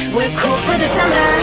We're cool for the summer.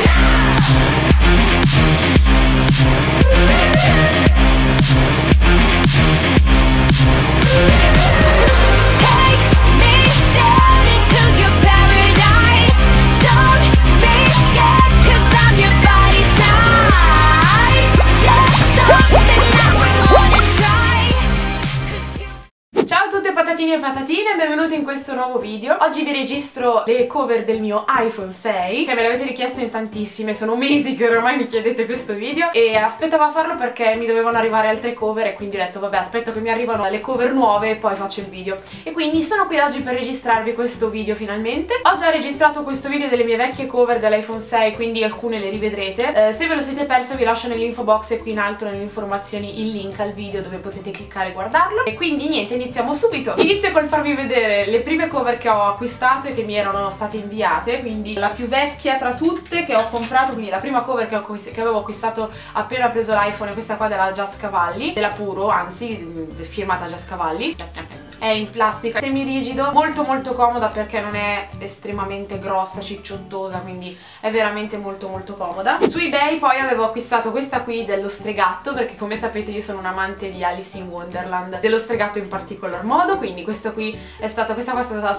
Take me down into your paradise. Don't be scared, 'cause I'm your body type. Just something that we wanna try. 'Cause you... Ciao a tutte patatine e patatine, benvenuti in questo nuovo video. Oggi vi registro le cover del mio iPhone 6, che me le avete richiesto in tantissime, sono mesi che ormai mi chiedete questo video e aspettavo a farlo perché mi dovevano arrivare altre cover e quindi ho detto vabbè, aspetto che mi arrivano le cover nuove e poi faccio il video. E quindi sono qui oggi per registrarvi questo video finalmente. Ho già registrato questo video delle mie vecchie cover dell'iPhone 6, quindi alcune le rivedrete. Se ve lo siete perso vi lascio nell'info box e qui in alto nelle informazioni il link al video dove potete cliccare e guardarlo. E quindi niente, iniziamo subito. Inizio col farvi vedere le prime cover che ho acquistato e che mi erano state inviate, quindi la più vecchia tra tutte che ho comprato, quindi la prima cover che avevo acquistato appena preso l'iPhone è questa qua della Just Cavalli, della Puro, anzi firmata Just Cavalli. È in plastica semirigido, molto molto comoda perché non è estremamente grossa, cicciottosa, quindi è veramente molto molto comoda. Su eBay poi avevo acquistato questa qui dello stregatto, perché come sapete io sono un amante di Alice in Wonderland, dello stregatto in particolar modo, quindi questa qui è stata, questa è stata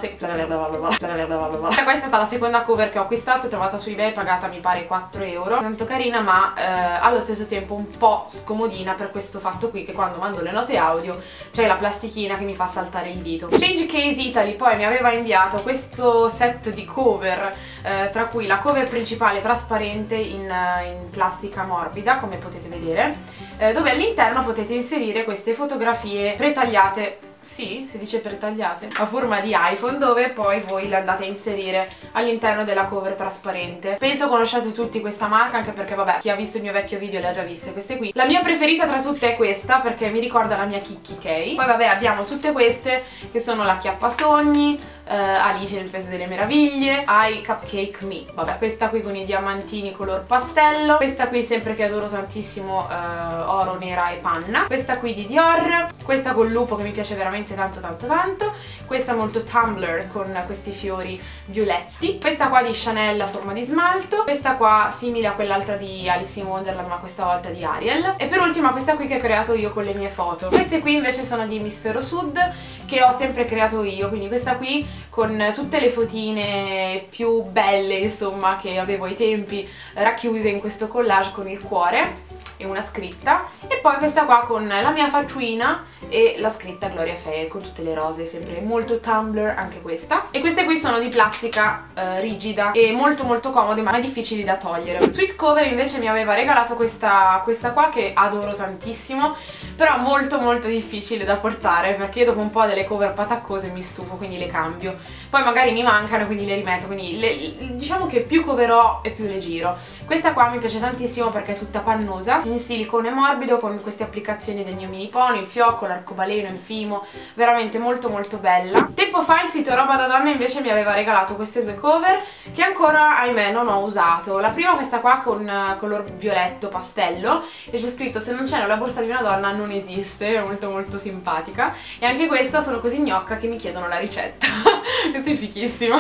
la seconda cover che ho acquistato, trovata su eBay, pagata mi pare 4 euro, tanto carina ma allo stesso tempo un po' scomodina per questo fatto qui che quando mando le note audio c'è la plastichina che mi fa saltare il dito. Change Case Italy poi mi aveva inviato questo set di cover, tra cui la cover principale trasparente in plastica morbida, come potete vedere, dove all'interno potete inserire queste fotografie pretagliate. Sì, si dice pretagliate, a forma di iPhone, dove poi voi le andate a inserire all'interno della cover trasparente. Penso conosciate tutti questa marca, anche perché vabbè, chi ha visto il mio vecchio video le ha già viste queste qui. La mia preferita tra tutte è questa, perché mi ricorda la mia Kikki K. Poi vabbè, abbiamo tutte queste che sono la Chiappasogni, Alice nel Paese delle Meraviglie, I Cupcake Me, vabbè, questa qui con i diamantini color pastello, questa qui sempre che adoro tantissimo, oro, nera e panna, questa qui di Dior, questa col lupo che mi piace veramente tanto tanto tanto, questa molto Tumblr con questi fiori violetti, questa qua di Chanel a forma di smalto, questa qua simile a quell'altra di Alice in Wonderland ma questa volta di Ariel, e per ultima questa qui che ho creato io con le mie foto. Queste qui invece sono di Emisfero Sud, che ho sempre creato io, quindi questa qui con tutte le fotine più belle insomma che avevo ai tempi racchiuse in questo collage con il cuore e una scritta, e poi questa qua con la mia facciuina e la scritta Gloria Fair con tutte le rose, sempre molto Tumblr anche questa. E queste qui sono di plastica rigida e molto molto comode ma difficili da togliere. Sweet Cover invece mi aveva regalato questa qua che adoro tantissimo, però molto molto difficile da portare perché io dopo un po' delle cover pataccose mi stufo, quindi le cambio, poi magari mi mancano quindi le rimetto, quindi diciamo che più cover ho e più le giro. Questa qua mi piace tantissimo perché è tutta pannosa, in silicone morbido con queste applicazioni del mio mini pony, il fiocco, l'arcobaleno, il fimo, veramente molto molto bella. Tempo fa il sito Roba da Donna invece mi aveva regalato queste due cover che ancora ahimè non ho usato. La prima questa qua con color violetto pastello e c'è scritto se non c'è nella borsa di una donna non esiste, è molto molto simpatica, e anche questa sono così gnocca che mi chiedono la ricetta questo è fichissimo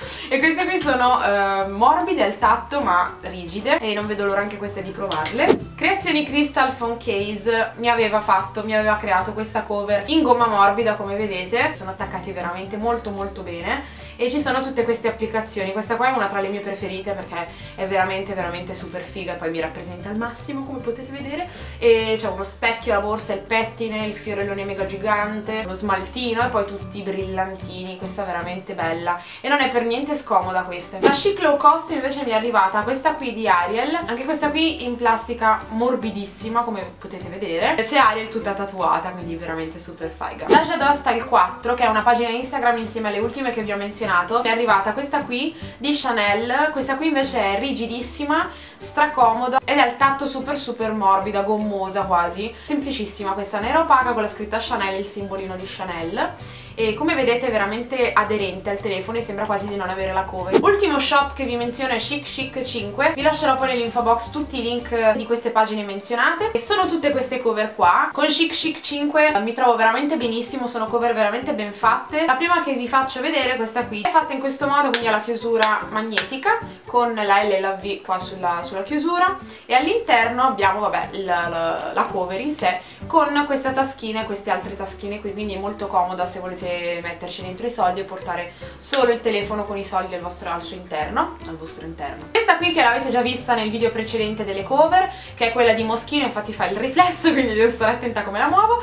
e queste qui sono morbide al tatto ma rigide e non vedo l'ora anche queste di provarle. Creazioni Crystal Phone Case mi aveva creato questa cover in gomma morbida, come vedete sono attaccati veramente molto molto bene e ci sono tutte queste applicazioni. Questa qua è una tra le mie preferite perché è veramente veramente super figa e poi mi rappresenta al massimo come potete vedere, e c'è uno specchio, la borsa, il pettine, il fiorellone mega gigante, lo smaltino e poi tutti i brillantini. Questa è veramente bella e non è per niente scomoda questa. La Chic Low Cost invece mi è arrivata questa qui di Ariel, anche questa qui in plastica morbidissima come potete vedere, c'è Ariel tutta tatuata, quindi veramente super figa. La Shadow Style 4, che è una pagina Instagram insieme alle ultime che vi ho menzionato, mi è arrivata questa qui di Chanel. Questa qui invece è rigidissima, stracomoda ed è al tatto super super morbida, gommosa quasi, semplicissima, questa nera opaca con la scritta Chanel e il simbolino di Chanel. e come vedete è veramente aderente al telefono e sembra quasi di non avere la cover. Ultimo shop che vi menziono è Chic Chic 5, vi lascerò poi nell'info box tutti i link di queste pagine menzionate e sono tutte queste cover qua. Con Chic Chic 5 mi trovo veramente benissimo, sono cover veramente ben fatte. La prima che vi faccio vedere è questa qui, è fatta in questo modo, quindi ha la chiusura magnetica con la L e la V qua sulla chiusura e all'interno abbiamo vabbè la cover in sé con questa taschina e queste altre taschine qui, quindi è molto comoda se volete metterci dentro i soldi e portare solo il telefono con i soldi al vostro interno. Questa qui che l'avete già vista nel video precedente delle cover, che è quella di Moschino, infatti fa il riflesso quindi devo stare attenta come la muovo.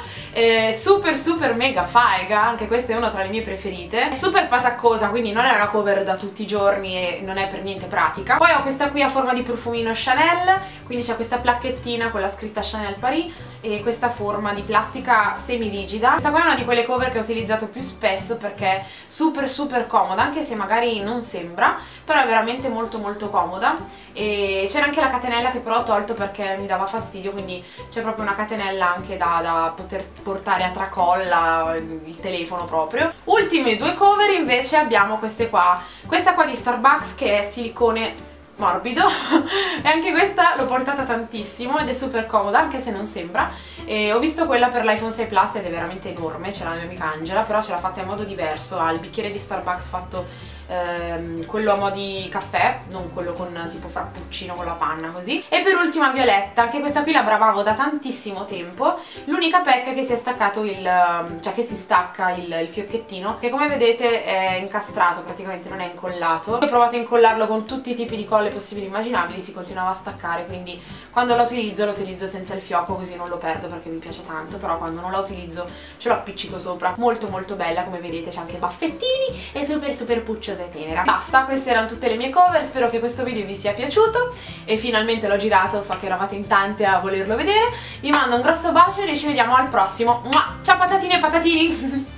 Super mega faiga, anche questa è una tra le mie preferite, è super pataccosa, quindi non è una cover da tutti i giorni e non è per niente pratica. Poi ho questa qui a forma di profumino Chanel, quindi c'è questa plachettina con la scritta Chanel Paris e questa forma di plastica semi rigida. Questa qua è una di quelle cover che ho utilizzato più spesso perché è super comoda, anche se magari non sembra, però è veramente molto comoda. E c'era anche la catenella che però ho tolto perché mi dava fastidio, quindi c'è proprio una catenella anche da poter portare a tracolla il telefono proprio. Ultime due cover invece abbiamo queste qua, questa qua di Starbucks che è silicone morbido e anche questa l'ho portata tantissimo ed è super comoda anche se non sembra. E ho visto quella per l'iPhone 6 Plus ed è veramente enorme, ce l'ha la mia amica Angela, però ce l'ha fatta in modo diverso, ha il bicchiere di Starbucks fatto quello a mo' di caffè, non quello con tipo frappuccino con la panna così. E per ultima Violetta, anche questa qui la bravavo da tantissimo tempo, l'unica pecca è che si è staccato cioè che si stacca il fiocchettino, che come vedete è incastrato, praticamente non è incollato. Ho provato a incollarlo con tutti i tipi di colle possibili e immaginabili, si continuava a staccare, quindi quando la utilizzo senza il fiocco così non lo perdo perché mi piace tanto, però quando non la utilizzo ce lo appiccico sopra. Molto bella, come vedete c'è anche baffettini e super pucciosa e tenera. Basta, queste erano tutte le mie cover, spero che questo video vi sia piaciuto e finalmente l'ho girato, so che eravate in tante a volerlo vedere. Vi mando un grosso bacio e noi ci vediamo al prossimo. Ciao patatine e patatini!